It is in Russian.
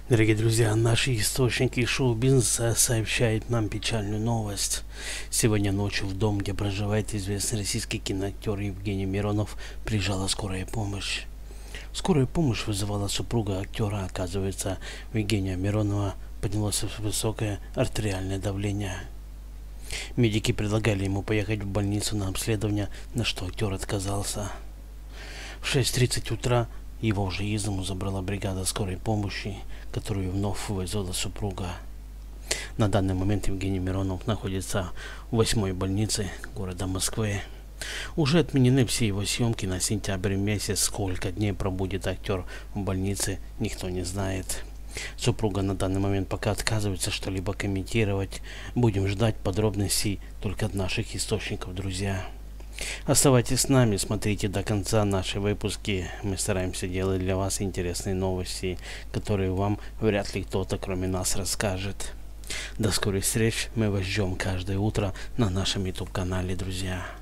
Дорогие друзья, наши источники шоу-бизнеса сообщают нам печальную новость. Сегодня ночью в дом, где проживает известный российский киноактер Евгений Миронов, приезжала скорая помощь. Скорую помощь вызывала супруга актера. Оказывается, у Евгения Миронова поднялось высокое артериальное давление. Медики предлагали ему поехать в больницу на обследование, на что актер отказался. В 6:30 утра его уже из дому забрала бригада скорой помощи, которую вновь вызвала супруга. На данный момент Евгений Миронов находится в 8-й больнице города Москвы. Уже отменены все его съемки на сентябрь месяц. Сколько дней пробудет актер в больнице, никто не знает. Супруга на данный момент пока отказывается что-либо комментировать. Будем ждать подробностей только от наших источников, друзья. Оставайтесь с нами, смотрите до конца наши выпуски. Мы стараемся делать для вас интересные новости, которые вам вряд ли кто-то кроме нас расскажет. До скорых встреч, мы вас ждем каждое утро на нашем YouTube канале, друзья.